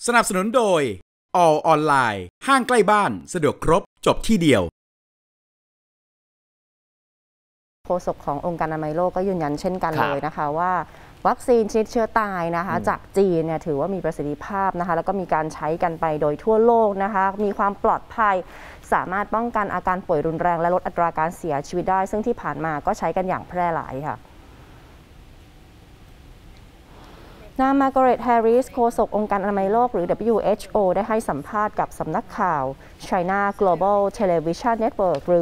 สนับสนุนโดย All ออนไลน์ห้างใกล้บ้านสะดวกครบจบที่เดียวโฆษกขององค์การอนามัยโลกก็ยืนยันเช่นกันเลยนะคะว่าวัคซีนชนิดเชื้อตายนะคะจากจีนเนี่ยถือว่ามีประสิทธิภาพนะคะแล้วก็มีการใช้กันไปโดยทั่วโลกนะคะมีความปลอดภัยสามารถป้องกันอาการป่วยรุนแรงและลดอัตราการเสียชีวิตได้ซึ่งที่ผ่านมาก็ใช้กันอย่างแพร่หลายค่ะนางมาร์กาเร็ต แฮร์ริส โฆษกองค์การอนามัยโลกหรือ WHO ได้ให้สัมภาษณ์กับสำนักข่าว China Global Television Network หรือ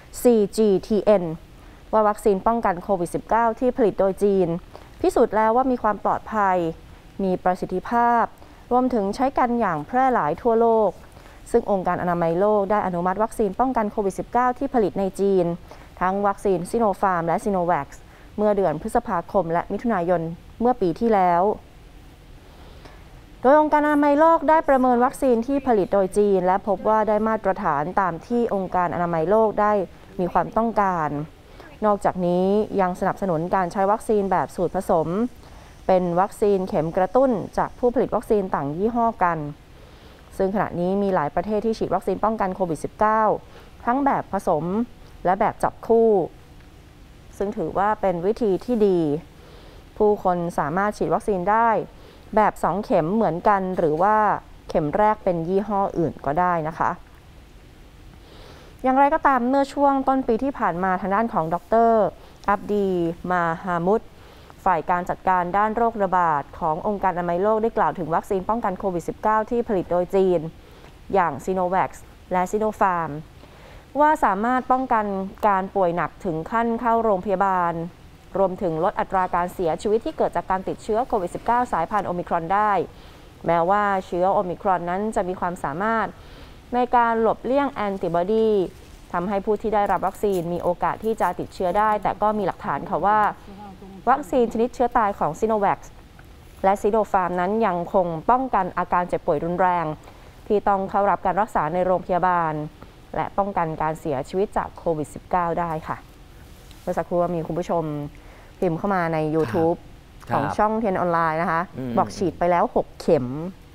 CGTN ว่าวัคซีนป้องกันโควิด -19 ที่ผลิตโดยจีนพิสูจน์แล้วว่ามีความปลอดภัยมีประสิทธิภาพรวมถึงใช้กันอย่างแพร่หลายทั่วโลกซึ่งองค์การอนามัยโลกได้อนุมัติวัคซีนป้องกันโควิด -19 ที่ผลิตในจีนทั้งวัคซีนซิโนฟาร์มและซิโนแวคเมื่อเดือนพฤษภาคมและมิถุนายนเมื่อปีที่แล้วโดยองค์การอนามัยโลกได้ประเมินวัคซีนที่ผลิตโดยจีนและพบว่าได้มาตรฐานตามที่องค์การอนามัยโลกได้มีความต้องการนอกจากนี้ยังสนับสนุนการใช้วัคซีนแบบสูตรผสมเป็นวัคซีนเข็มกระตุ้นจากผู้ผลิตวัคซีนต่างยี่ห้อกันซึ่งขณะนี้มีหลายประเทศที่ฉีดวัคซีนป้องกันโควิด -19 ทั้งแบบผสมและแบบจับคู่ซึ่งถือว่าเป็นวิธีที่ดีผู้คนสามารถฉีดวัคซีนได้แบบ2เข็มเหมือนกันหรือว่าเข็มแรกเป็นยี่ห้ออื่นก็ได้นะคะอย่างไรก็ตามเมื่อช่วงต้นปีที่ผ่านมาทางด้านของดร.อับดีมาฮามุดฝ่ายการจัดการด้านโรคระบาดขององค์การอนามัยโลกได้กล่าวถึงวัคซีนป้องกันโควิด -19 ที่ผลิตโดยจีนอย่างซิโนแวคและซิโนฟาร์มว่าสามารถป้องกันการป่วยหนักถึงขั้นเข้าโรงพยาบาลรวมถึงลดอัตราการเสียชีวิตที่เกิดจากการติดเชื้อโควิด -19 สายพันธุ์โอมิครอนได้แม้ว่าเชื้อโอมิครอนนั้นจะมีความสามารถในการหลบเลี่ยงแอนติบอดีทำให้ผู้ที่ได้รับวัคซีนมีโอกาสที่จะติดเชื้อได้แต่ก็มีหลักฐานค่ะว่าวัคซีนชนิดเชื้อตายของซิโนแวคและซิโนฟาร์มนั้นยังคงป้องกันอาการเจ็บป่วยรุนแรงที่ต้องเข้ารับการรักษาในโรงพยาบาลและป้องกันการเสียชีวิตจากโควิด -19 ได้ค่ะเมื่อสักครู่มีคุณผู้ชมพิมพ์เข้ามาใน YouTube ของช่องเทียนออนไลน์นะคะบอกฉีดไปแล้ว6เข็ม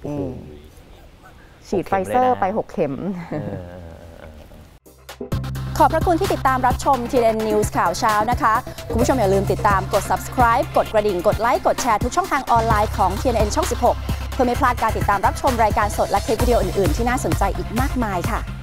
ฉีดไฟเซอร์ไป6เข็มขอบพระคุณที่ติดตามรับชม TNN News ข่าวเช้านะคะคุณผู้ชมอย่าลืมติดตามกด subscribe กดกระดิ่งกดไลค์กดแชร์ทุกช่องทางออนไลน์ของ TNN ช่อง 16 เพื่อไม่พลาดการติดตามรับชมรายการสดและคลิปวิดีโออื่นๆที่น่าสนใจอีกมากมายค่ะ